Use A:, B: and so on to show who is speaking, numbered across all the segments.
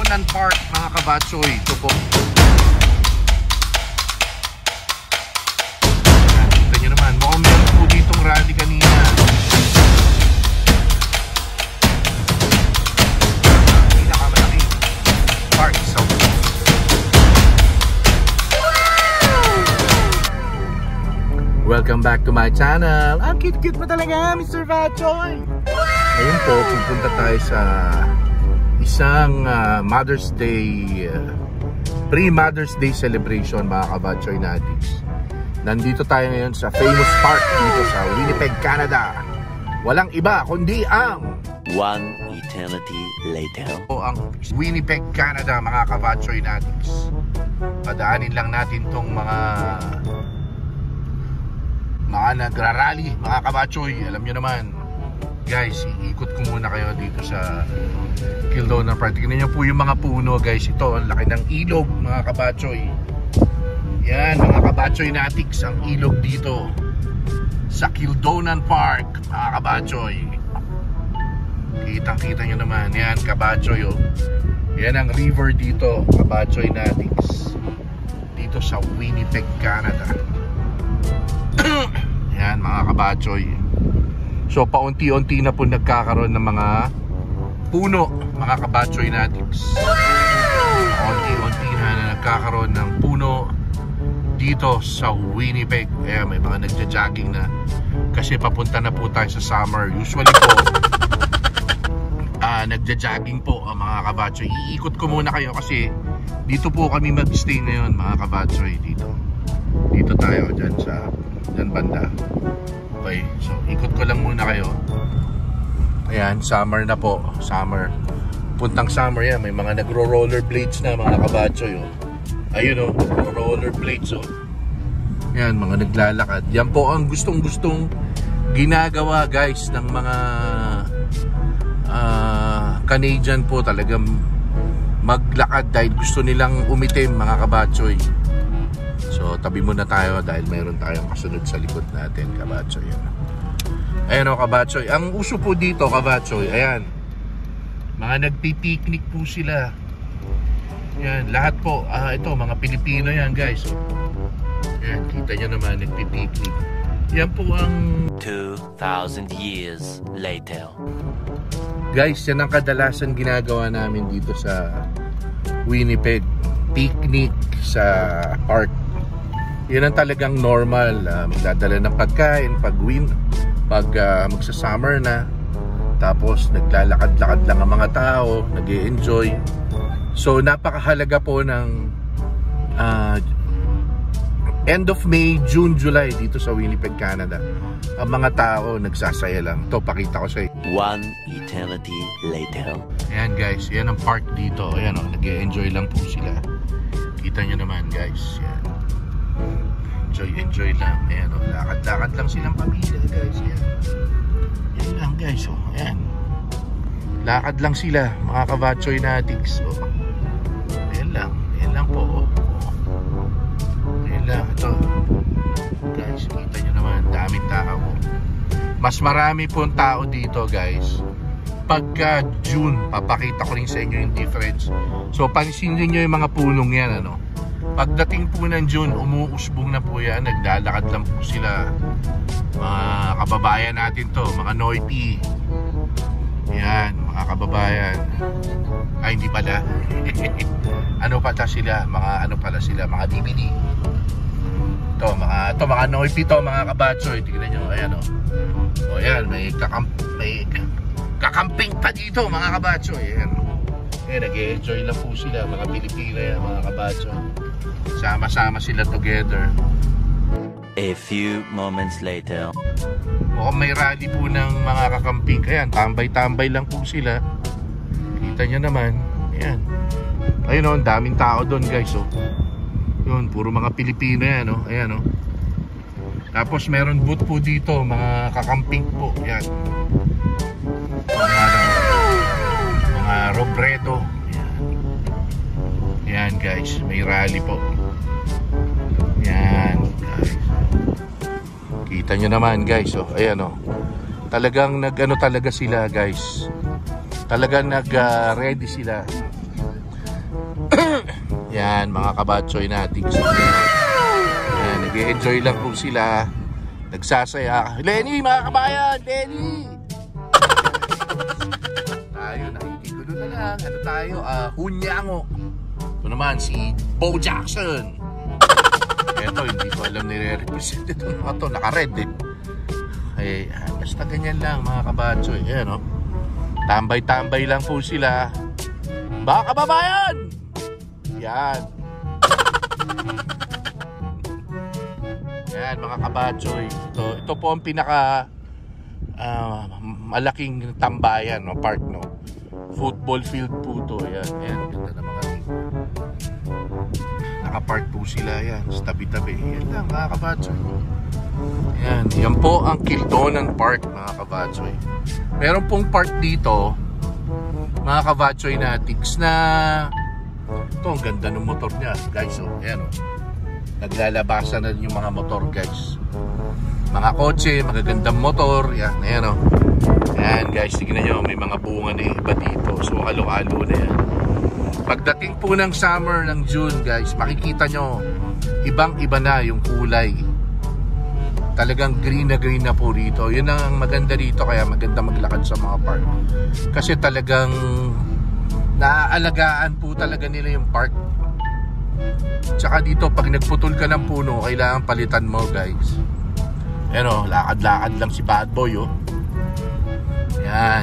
A: Kildonan Park mga kabatsoy. Ito po. Kita nyo naman, mukhang meron po ditong rally kanina. Pinakamalaki park sa Welcome back to my channel. Ang cute-cute mo talaga, Mr. Batchoy. Ngayon po, pupunta tayo sa isang Mother's Day, pre-Mother's Day celebration mga kabatchoy natin. Nandito tayo ngayon sa famous park dito sa Winnipeg, Canada. Walang iba kundi ang
B: One eternity later.
A: Ang Winnipeg, Canada mga kabatchoy natin. Padaanin lang natin tong mga nagrarally mga kabatchoy. Alam nyo naman guys, iikot ko muna kayo dito sa Kildonan Park. Tingnan nyo po yung mga puno guys. Ito ang laki ng ilog mga kabatchoy. Yan mga kabatchoy natiks, ang ilog dito sa Kildonan Park mga kabatchoy. Kitang kita nyo naman. Yan kabatchoy oh. Yan ang river dito kabatchoy natiks, dito sa Winnipeg, Canada. Yan mga kabatchoy. So paunti-unti na po nagkakaroon ng mga puno mga kabatchoy natin. Paunti-unti na nagkakaroon ng puno dito sa Winnipeg. Ayan, may mga nagja-jogging na kasi papunta na po tayo sa summer. Usually po nagja-jogging po ang mga kabatchoy. Iikot ko muna kayo kasi dito po kami mag-stay ngayon mga kabatchoy. Dito tayo dyan sa banda. Okay, so ikot ko lang muna kayo. Ayan, summer na po. Summer. Puntang summer yan. May mga nagro-rollerblades na mga kabatchoy oh. Ayun oh, nagro-rollerblades oh. Ayan, mga naglalakad. Yan po ang gustong-gustong ginagawa guys ng mga Canadian po, talagang maglakad dahil gusto nilang umitim mga kabatchoy. So tabi muna tayo dahil mayroon tayong kasunod sa likod natin kabatchoy. Ayan o kabatchoy. Ang uso po dito kabatchoy, ayan, mga nagpipiknik po sila. Yan, lahat po ito mga Pilipino yan guys. Ayan, kita nyo naman nagpipiknik. Yan po ang
B: 2,000 years later.
A: Guys, yan ang kadalasan ginagawa namin dito sa Winnipeg. Picnic sa park. Yan ang talagang normal. Magdadala ng pagkain pag magsa-summer na. Tapos naglalakad-lakad lang ang mga tao, nag-e-enjoy. So napakahalaga po ng end of May, June, July dito sa Winnipeg, Canada. Ang mga tao nagsasaya lang. Ito, pakita ko sa inyo.
B: One eternity later.
A: Ayan guys, yan ang park dito. Ayan o, nag-e-enjoy lang po sila. Kita nyo naman guys. Yan. Enjoy lang. Ayan o, lakad-lakad lang silang pamilya guys. Ayan. Yan lang guys o. Ayan. Lakad lang sila mga kabatchoy natiks o. Ayan lang po o. Ayan lang. Ito guys, kita nyo naman, daming tao. Mas marami pong tao dito guys pagka June. Papakita ko rin sa inyo yung difference. So pansinin nyo yung mga punong yan ano. Pagdating po ng June, umuusbong na po yan. Naglalakad lang po sila. Mga kababayan natin to, mga Noipi. Yan, mga kababayan. Ay, hindi pala. Ano pala sila? Mga DVD. Ito, mga Noipi to, mga kabatchoy. Tignan nyo, ayan o. O yan, may kakamping pa dito, mga kabatchoy. Ayan. Ayan, nag-e-enjoy lang po sila, mga Pilipino yan, mga kabatchoy. Sama-sama sila together.
B: A few moments later.
A: Mukhang may rally po ng mga kakamping. Ayan, tambay-tambay lang po sila. Kita nyo naman. Ayan. Ayun o, daming tao doon guys o. Yun, puro mga Pilipino yan o. Ayan o. Tapos meron booth po dito, mga kakamping po. Ayan. Mga Robredo. Ayan. Ayan guys, may rally po. Ayan guys. Kita nyo naman guys oh. Ayan oh. Talagang talaga sila guys. Talagang ready sila. Yan, mga kabatsoy natin. Yan, nag-e-enjoy lang po sila. Nagsasaya. Lenny, mga kabayan! Lenny! Tayo, nakikigulo na lang. Ano tayo? Hunyango. Ito naman, si Bo Jackson. Eto, hindi ko alam nire-represent ito. Ito, naka-red eh. Ay, basta ganyan lang, mga kabatsoy. Ayan, oh. Tambay-tambay lang po sila. Mga kababayan! Yan. Yan, mga kabatsoy. Ito po ang pinaka malaking tambayan, no, park, no. Football field po to. Yan, yan. Ganda na mga nakapark po sila. Yan, sa tabi-tabi. Yan lang, mga kabatsoy. Yan, yan po ang Kildonan Park, mga kabatsoy. Meron pong park dito, mga kabatsoy natics, na ito, ang ganda ng motor niya, guys. Oh, ayan, oh. Naglalabasan na yung mga motor, guys. Mga kotse, magagandang motor. Yan, ayan, oh. Ayan, guys, tignan nyo, may mga bunga na iba dito. So, halo-halo na yan. Pagdating po ng summer ng June, guys, makikita nyo, ibang-iba na yung kulay. Talagang green na po rito. Yun ang maganda dito, kaya maganda maglakad sa mga park. Kasi talagang naaalagaan po talaga nila yung park. Tsaka dito, pag nagputol ka ng puno, kailangan palitan mo, guys. Ano, lakad-lakad lang si Bad Boy, oh. Yan.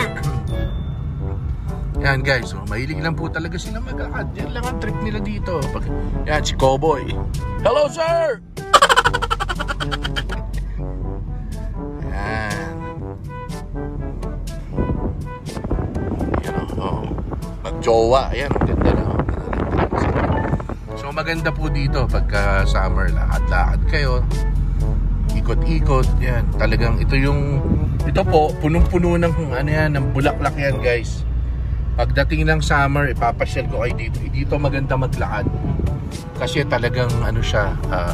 A: Yan, guys, oh. Mahilig lang po talaga sila maglakad. Yan lang ang trip nila dito. Yan, si Cowboy. Hello, sir! Yan. Yan, oh. Mag-jowa. Ayan, ganda na. So, maganda po dito pagka summer. Lakad-lakad kayo. Ikot-ikot. Yan. Talagang ito po, punong-puno ng ano yan, ng bulaklak yan, guys. Pagdating ng summer, ipapasyal ko kayo dito. Dito maganda maglakad. Kasi talagang ano siya,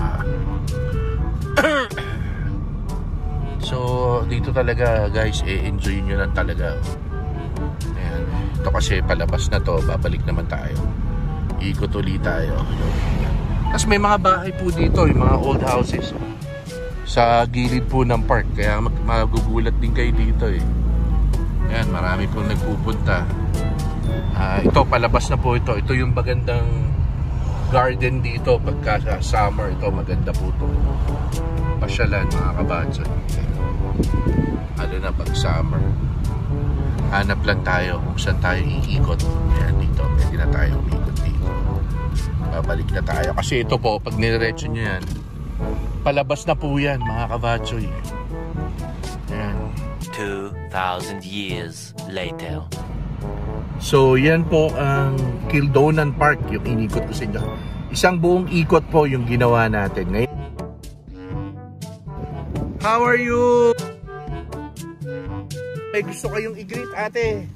A: so, dito talaga, guys, enjoy nyo lang talaga. Ayan. Ito kasi palabas na to, babalik naman tayo. Ikot ulit tayo. Tapos may mga bahay po dito, yung mga old houses sa gilid po ng park. Kaya magugulat din kayo dito eh. Ayan, marami pong nagpupunta. Ito, palabas na po ito. Ito yung magandang garden dito pagka summer. Ito, maganda po ito. Pasyalan, mga kabatsoy. Ano na pag summer. Hanap lang tayo kung saan tayo iikot. Ayan, dito. Pwede na tayo umikot dito. Babalik na tayo. Kasi ito po, pag nireretso nyo yan, palabas na po yan, mga kabatsoy. Ayan.
B: 2,000 years later.
A: So, yan po ang Kildonan Park, yung inikot ko sa inyo. Isang buong ikot po yung ginawa natin. Ngayon, how are you? May gusto kayong i-greet, ate?